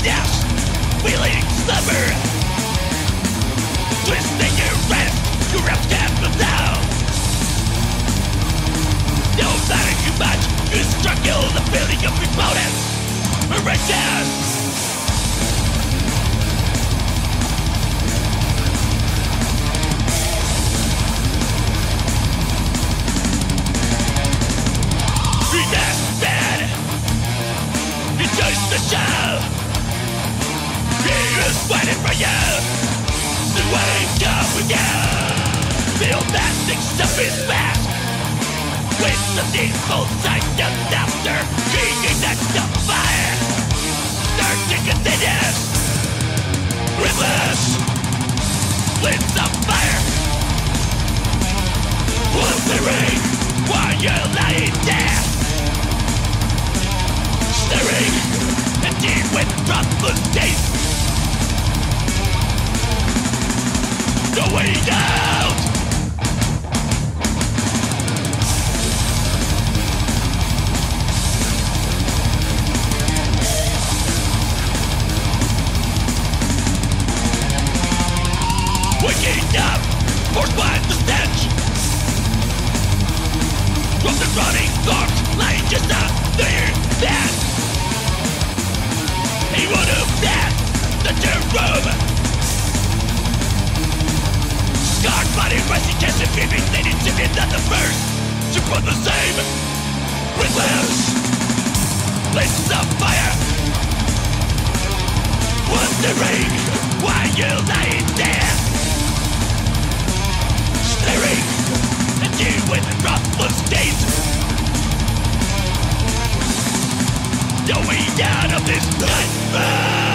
emptiness, feeling slumber. Twisting your wrist, your reps can't move down. No matter too much, you struggle the feeling of impotence. Horrendous. Bad. You chose the show. He is waiting for you to wake up with you. Feel that things up his past. With the default sight of laughter, king ignites the fire. Starting continuous. Rivers. Flames of fire. Wondering why you're lying there. Staring at you with wrathful gaze. No way out. Waking up, forced by the stench. From the rotting corpse lying just out there. That he would have passed the room. Scarred body resting chest and feeling they didn't see it at the first. To run the same with limbs. Places of fire. Wondering why you're lying there. Staring at you with wrathful gaze. No way out of this nightmare.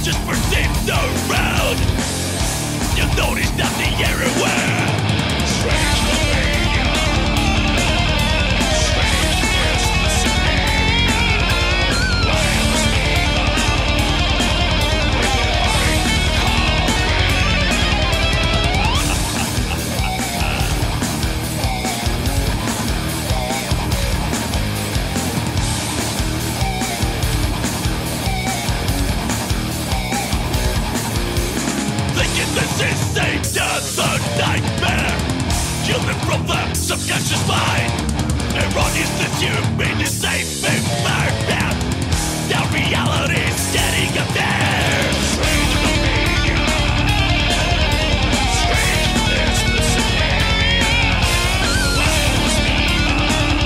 just perceived around. You'll notice nothing everywhere. Strange behavior. Strange misbehavior. Wild evil. Thinking this is another nightmare, human from the subconscious mind. Erroneous that you've been the safe and fired. Now reality's getting up there. Strange behavior. Strange misbehavior. Wild evil.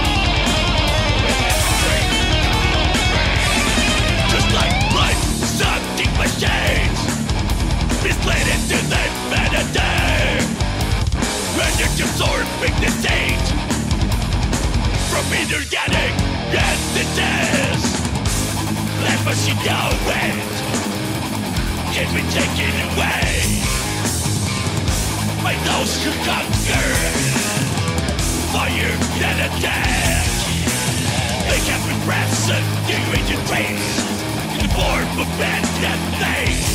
Just like life sucking machines, misled into the vanity, when you're absorbing the state from inorganic entities. Let us you know it can be taken away by those who conquer fire and attack. They can repress and degrade trace in the form of bad things.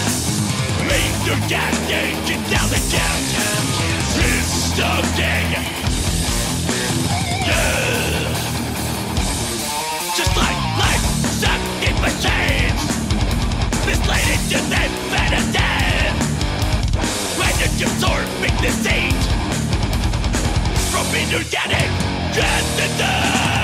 Inorganic intelligence is something. Just like life sucking machines, misled into the vanity, when you're absorbing the seed from inorganic entities.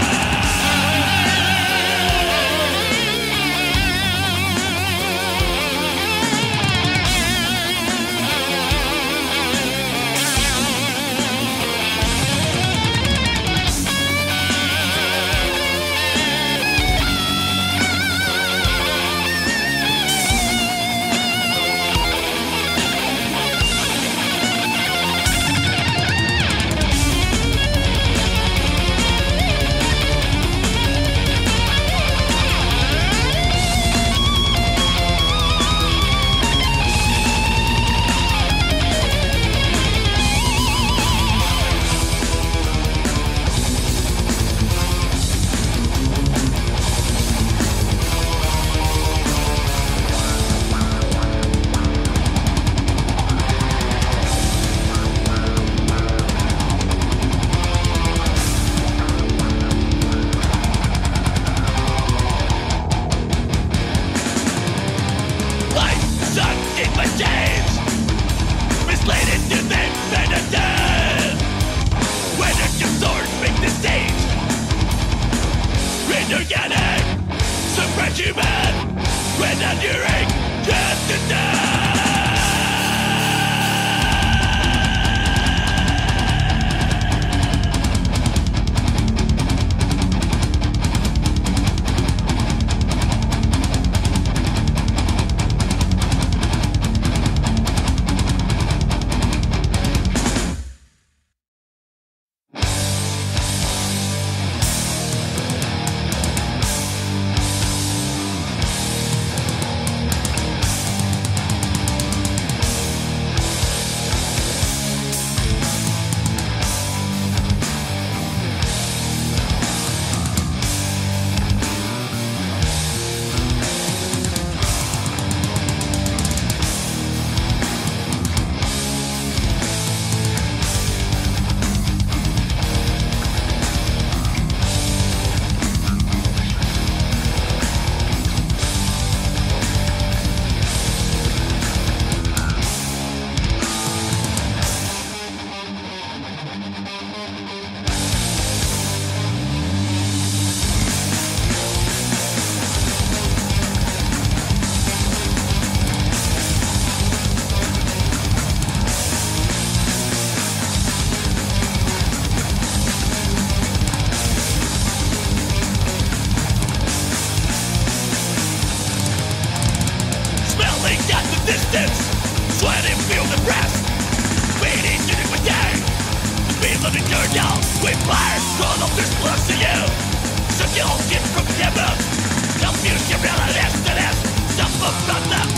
From Gabriela, confuse your real and this. Some of the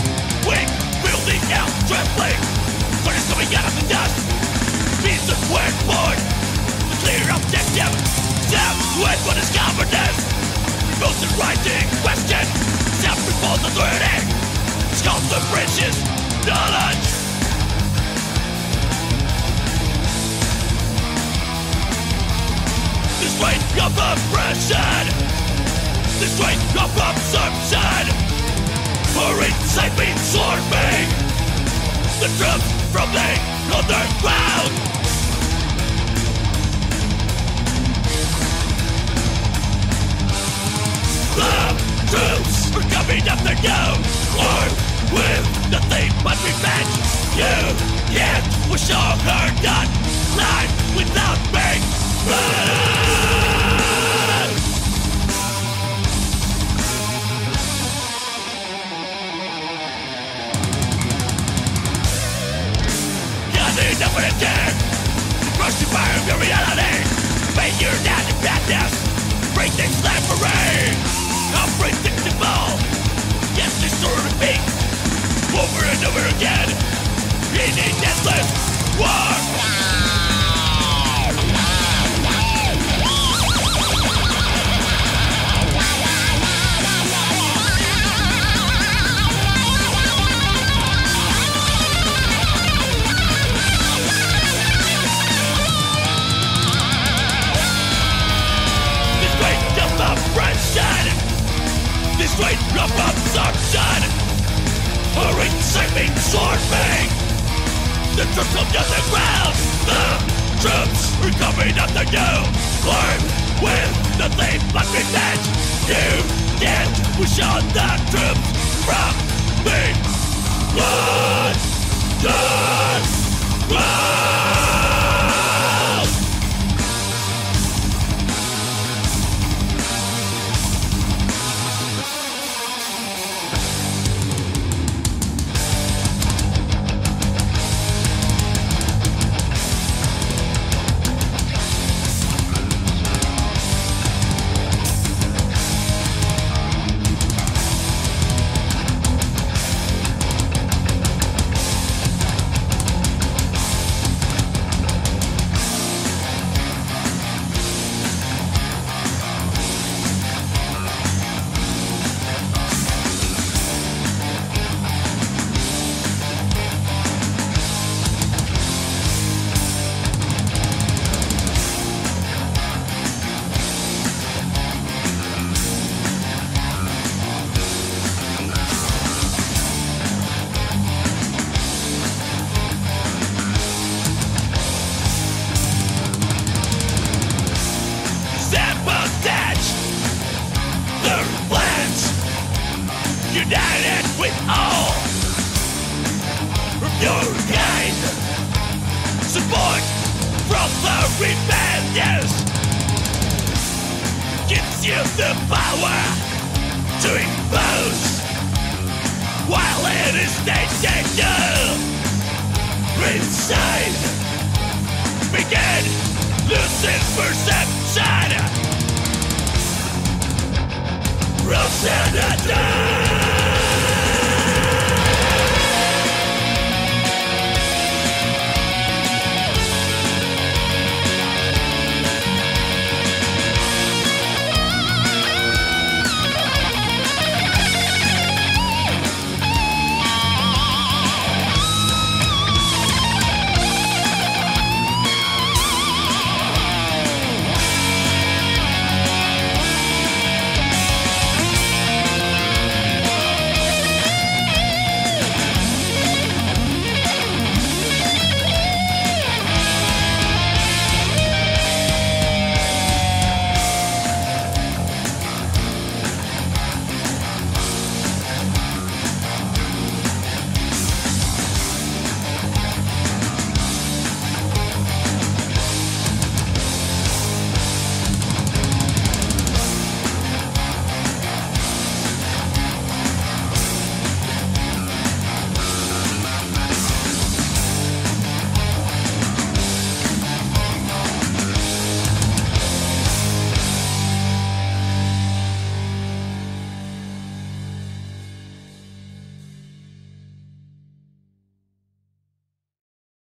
Sculpt the bridges, knowledge. This weight of oppression, this weight of absorption, for inciting swarming the troops from the underground. The troops are coming after you, armed with nothing but revenge. You can't wish your her done, life without me. Nothing up for the dead. Rush the fire of your reality. Make your down to madness. Break this slavery. Unpredictable. Yes, this sort of thing. Over and over again. In a endless war. This weight of absorption, or inciting swarming the troops of the underground. The troops are coming after you, armed with nothing but revenge. You can't push on the troops from me. Run, run, run. Perception! Rose and